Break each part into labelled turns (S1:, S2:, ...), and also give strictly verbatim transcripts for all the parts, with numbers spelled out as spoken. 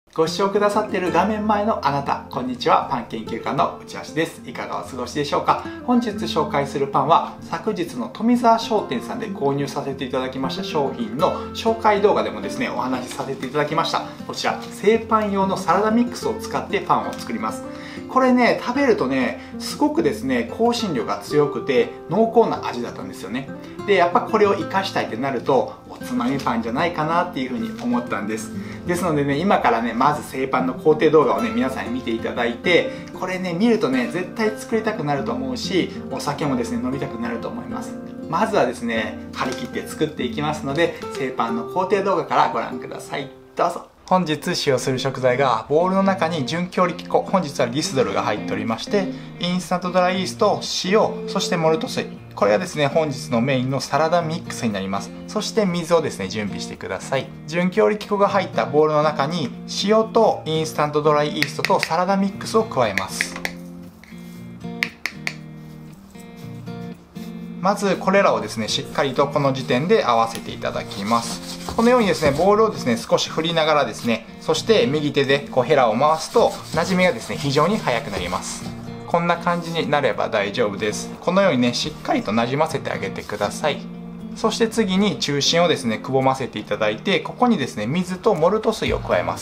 S1: ご視聴くださっている画面前のあなた、こんにちは。パン研究家の内橋です。いかがお過ごしでしょうか。本日紹介するパンは昨日の富澤商店さんで購入させていただきました商品の紹介動画でもですねお話しさせていただきました、こちら製パン用のサラダミックスを使ってパンを作ります。これね、食べるとねすごくですね香辛料が強くて濃厚な味だったんですよね。でやっぱこれを活かしたいってなるとおつまみパンじゃないかなっていうふうに思ったんです。ですのでね、今からねまず製パンの工程動画をね皆さんに見ていただいて、これね見るとね絶対作りたくなると思うし、お酒もですね飲みたくなると思います。まずはですね張り切って作っていきますので、製パンの工程動画からご覧ください。どうぞ。本日使用する食材がボウルの中に純強力粉、本日はリスドルが入っておりまして、インスタントドライイースト、塩、そしてモルト水、これはですね本日のメインのサラダミックスになります。そして水をですね準備してください。純強力粉が入ったボウルの中に塩とインスタントドライイーストとサラダミックスを加えます。まずこれらをですねしっかりとこの時点で合わせていただきます。このようにですねボウルをですね少し振りながらですね、そして右手でこうヘラを回すとなじみがですね非常に早くなります。こんな感じになれば大丈夫です。このようにねしっかりとなじませてあげてください。そして次に中心をですねくぼませていただいて、ここにですね水とモルト水を加えます。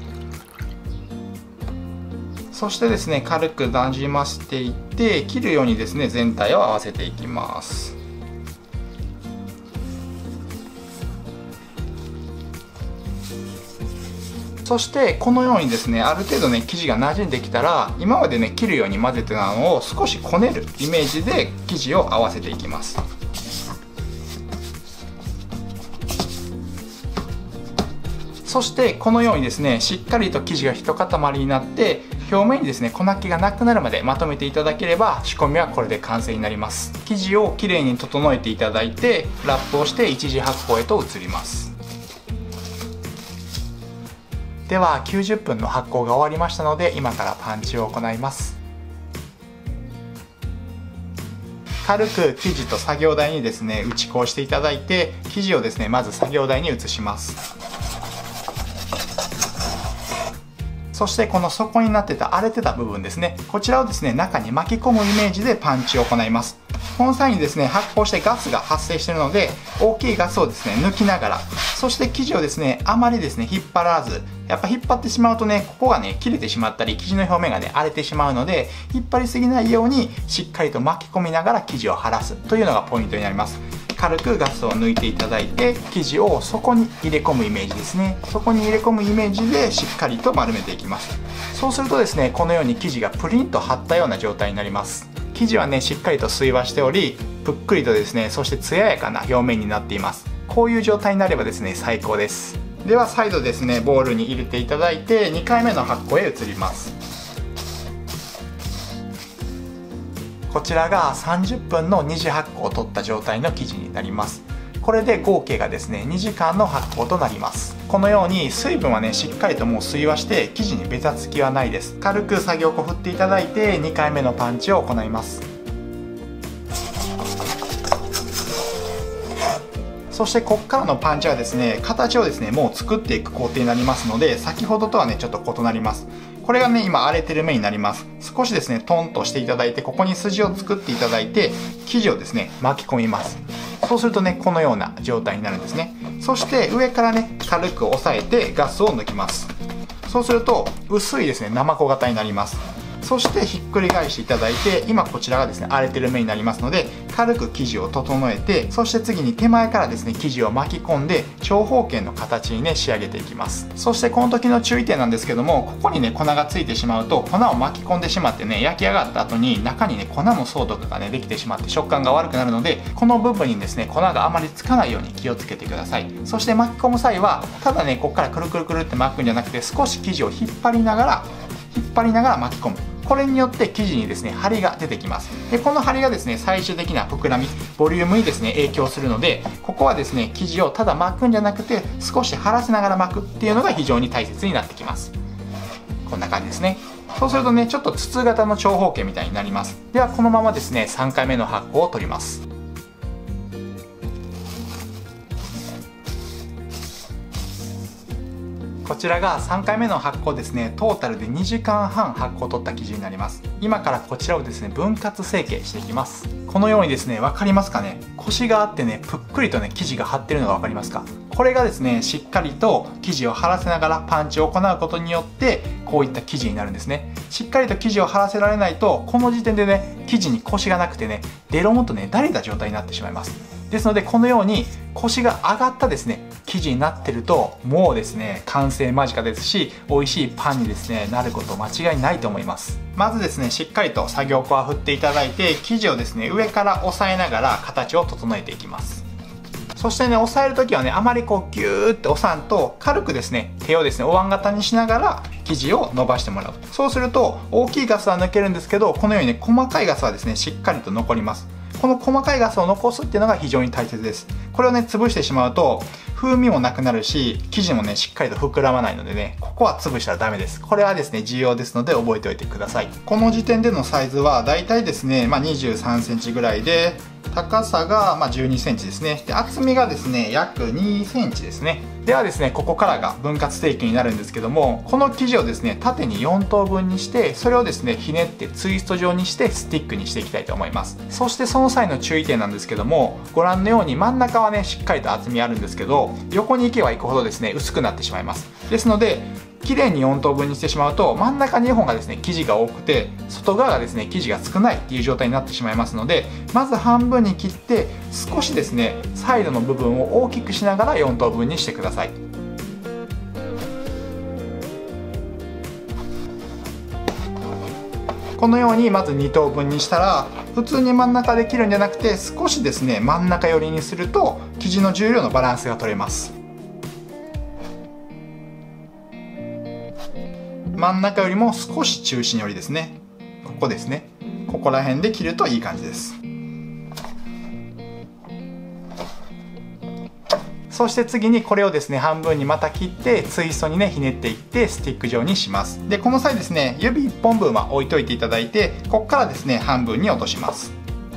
S1: そしてですね軽くなじませていって切るようにですね全体を合わせていきます。そしてこのようにですねある程度ね生地が馴染んできたら、今までね切るように混ぜてたのを少しこねるイメージで生地を合わせていきます。そしてこのようにですねしっかりと生地が一塊になって表面にですね粉気がなくなるまでまとめていただければ、仕込みはこれで完成になります。生地をきれいに整えていただいてラップをして一次発酵へと移ります。ではきゅうじゅっぷんの発酵が終わりましたので、今からパンチを行います。軽く生地と作業台にですね打ち粉をしていただいて、生地をですねまず作業台に移します。そしてこの底になってた荒れてた部分ですね、こちらをですね中に巻き込むイメージでパンチを行います。この際にですね発酵してガスが発生しているので、大きいガスをですね抜きながら、そして生地をですねあまりですね引っ張らず、やっぱ引っ張ってしまうとねここがね切れてしまったり生地の表面がね荒れてしまうので、引っ張りすぎないようにしっかりと巻き込みながら生地を張らすというのがポイントになります。軽くガスを抜いていただいて、生地を底に入れ込むイメージですね、底に入れ込むイメージでしっかりと丸めていきます。そうするとですねこのように生地がプリンと張ったような状態になります。生地はねしっかりと水和しており、ぷっくりとですねそして艶やかな表面になっています。こういう状態になればですね最高です。では再度ですねボウルに入れていただいてにかいめの発酵へ移ります。こちらがさんじゅっぷんの二次発酵を取った状態の生地になります。これで合計がですねにじかんの発酵となります。このように水分はねしっかりともう水和して生地にベタつきはないです。軽く作業粉振っていただいてにかいめのパンチを行います。そしてここからのパンチはですね形をですねもう作っていく工程になりますので、先ほどとはねちょっと異なります。これがね今荒れてる面になります。少しですねトンとしていただいて、ここに筋を作っていただいて生地をですね巻き込みます。そうするとねこのような状態になるんですね。そして上からね軽く押さえてガスを抜きます。そうすると薄いですね生粉型になります。そしてひっくり返していただいて、今こちらがですね荒れてる面になりますので、軽く生地を整えて、そして次に手前からですね生地を巻き込んで長方形の形にね仕上げていきます。そしてこの時の注意点なんですけども、ここにね粉がついてしまうと粉を巻き込んでしまってね焼き上がった後に中にね粉の層とかがねできてしまって食感が悪くなるので、この部分にですね粉があまりつかないように気をつけてください。そして巻き込む際はただねここからくるくるくるって巻くんじゃなくて、少し生地を引っ張りながら引っ張りながら巻き込む。これによって生地にですね張りが出てきます。でこの張りがですね最終的な膨らみボリュームにですね影響するので、ここはですね生地をただ巻くんじゃなくて少し張らせながら巻くっていうのが非常に大切になってきます。こんな感じですね。そうするとねちょっと筒型の長方形みたいになります。ではこのままですねさんかいめの発酵を取ります。ここちらがさんかいめの発酵ですね。トータルでにじかんはん発酵を取った生地になります。今からこちらをですね、分割成形していきます。このようにですね、分かりますかね、コシがあってね、ぷっくりとね、生地が張ってるのが分かりますか。これがですね、しっかりと生地を張らせながらパンチを行うことによって、こういった生地になるんですね。しっかりと生地を張らせられないと、この時点でね、生地にコシがなくてね、デロンとね、だれた状態になってしまいます。ですので、このようにコシが上がったですね、生地になってると、もうですね、完成間近ですし、美味しいパンにですね、なること間違いないと思います。まずですね、しっかりと作業粉は振っていただいて、生地をですね、上から押さえながら形を整えていきます。そしてね、押さえるときはね、あまりこうギューって押さんと、軽くですね、手をですね、お椀型にしながら生地を伸ばしてもらう。そうすると、大きいガスは抜けるんですけど、このようにね、細かいガスはですね、しっかりと残ります。この細かいガスを残すっていうのが非常に大切です。これをね、潰してしまうと、風味もなくなるし、生地もね、しっかりと膨らまないのでね、ここは潰したらダメです。これはですね、重要ですので覚えておいてください。この時点でのサイズは、だいたいですね、まあ、にじゅうさんセンチぐらいで、高さがまあじゅうにセンチですね。で、厚みがですね、約にセンチですね。ではですね、ここからが分割成形になるんですけども、この生地をですね、縦によん等分にして、それをですね、ひねってツイスト状にしてスティックにしていきたいと思います。そしてその際の注意点なんですけども、ご覧のように真ん中はね、しっかりと厚みあるんですけど、横に行けば行くほどですね、薄くなってしまいます。ですので、綺麗によん等分にしてしまうと、真ん中にほんがですね、生地が多くて、外側がですね、生地が少ないっていう状態になってしまいますので、まず半分に切って、少しですね、サイドの部分を大きくしながらよん等分にしてください。このようにまずに等分にしたら、普通に真ん中で切るんじゃなくて、少しですね、真ん中寄りにすると、生地の重量のバランスが取れます。真ん中よりも少し中心寄りですね。ここですね。ここら辺で切るといい感じです。そして次にこれをですね、半分にまた切ってツイストにね、ひねっていってスティック状にします。で、この際ですね、指いっぽんぶんは置いといていただいて、ここからですね、半分に落とします。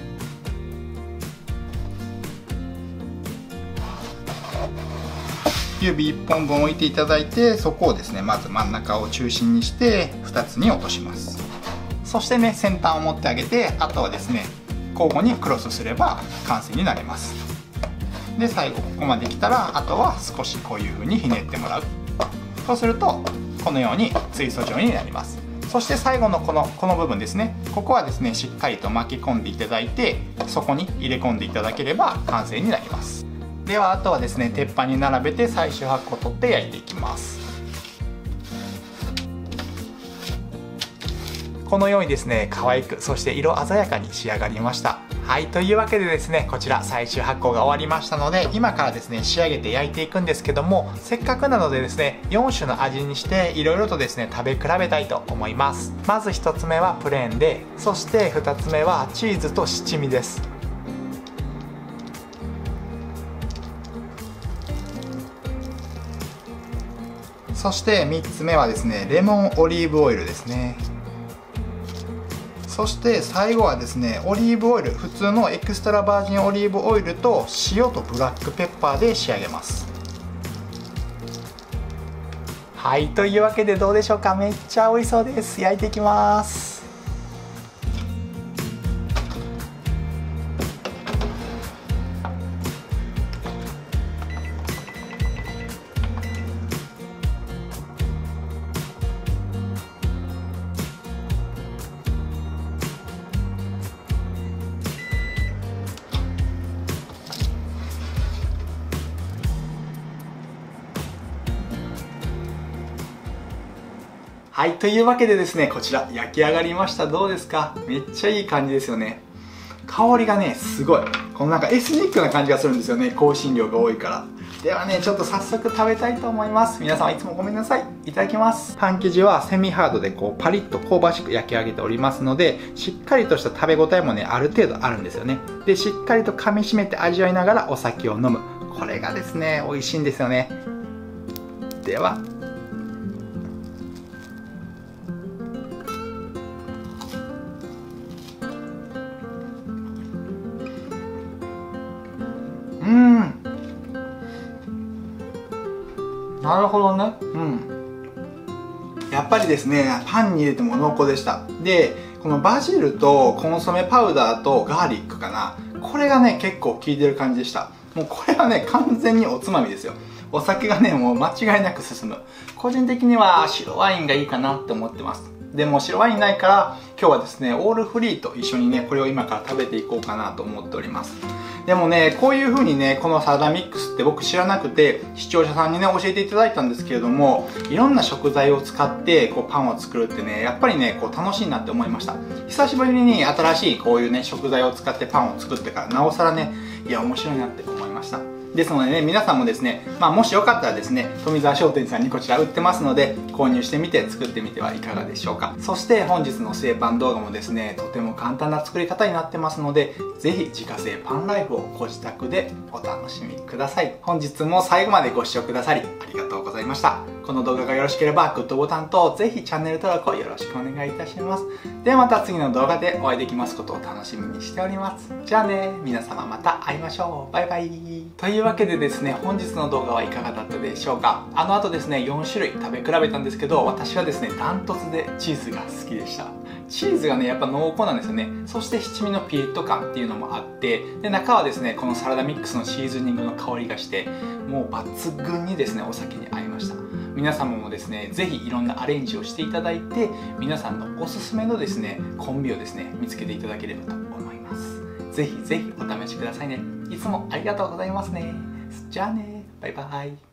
S1: 指いっぽんぶん置いていただいて、そこをですね、まず真ん中を中心にしてふたつに落とします。そしてね、先端を持ってあげて、あとはですね、交互にクロスすれば完成になります。で、最後ここまで来たら、あとは少しこういう風にひねってもらう。そうするとこのようにツイスト状になります。そして最後のこのこの部分ですね、ここはですね、しっかりと巻き込んでいただいて、そこに入れ込んでいただければ完成になります。ではあとはですね、鉄板に並べて最終発酵を取って焼いていきます。このようにですね、可愛く、そして色鮮やかに仕上がりました。はい、というわけでですね、こちら最終発酵が終わりましたので、今からですね、仕上げて焼いていくんですけども、せっかくなのでですね、よん種の味にしていろいろとですね、食べ比べたいと思います。まずひとつめはプレーンで、そしてふたつめはチーズと七味です。そしてみっつめはですね、レモンオリーブオイルですね。そして最後はですね、オリーブオイル、普通のエクストラバージンオリーブオイルと塩とブラックペッパーで仕上げます。はい、というわけでどうでしょうか。めっちゃ美味しそうです。焼いていきます。はい、というわけでですね、こちら焼き上がりました。どうですか？めっちゃいい感じですよね。香りがね、すごい。このなんかエスニックな感じがするんですよね。香辛料が多いから。ではね、ちょっと早速食べたいと思います。皆様いつもごめんなさい。いただきます。パン生地はセミハードでこうパリッと香ばしく焼き上げておりますので、しっかりとした食べ応えもね、ある程度あるんですよね。で、しっかりと噛み締めて味わいながらお酒を飲む。これがですね、美味しいんですよね。では。うん、なるほどね。うん。 やっぱりですね、パンに入れても濃厚でした。で、このバジルとコンソメパウダーとガーリックかな。これがね、結構効いてる感じでした。もうこれはね、完全におつまみですよ。お酒がね、もう間違いなく進む。個人的には白ワインがいいかなって思ってます。でも白ワインないから、今日はですね、オールフリーと一緒にね、これを今から食べていこうかなと思っております。でもね、こういう風にね、このサラダミックスって僕知らなくて、視聴者さんにね、教えていただいたんですけれども、いろんな食材を使って、こう、パンを作るってね、やっぱりね、こう、楽しいなって思いました。久しぶりに新しいこういうね、食材を使ってパンを作ってから、なおさらね、いや、面白いなって思いました。ですのでね、皆さんもですね、まあ、もしよかったらですね、富澤商店さんにこちら売ってますので、購入してみて作ってみてはいかがでしょうか。そして本日の製パン動画もですね、とても簡単な作り方になってますので、ぜひ自家製パンライフをご自宅でお楽しみください。本日も最後までご視聴くださりありがとうございました。この動画がよろしければグッドボタンとぜひチャンネル登録をよろしくお願いいたします。ではまた次の動画でお会いできますことを楽しみにしております。じゃあね、皆様また会いましょう。バイバイ。というわけでですね、本日の動画はいかがだったでしょうか。あの後ですね、よんしゅるい食べ比べたんですけど、私はですね、ダントツでチーズが好きでした。チーズがね、やっぱ濃厚なんですよね。そして七味のピリッと感っていうのもあって、で、中はですね、このサラダミックスのシーズニングの香りがして、もう抜群にですね、お酒に合いました。皆様もですね、ぜひいろんなアレンジをしていただいて、皆さんのおすすめのですね、コンビをですね、見つけていただければと思います。ぜひぜひお試しくださいね。いつもありがとうございますね。じゃあね、バイバイ。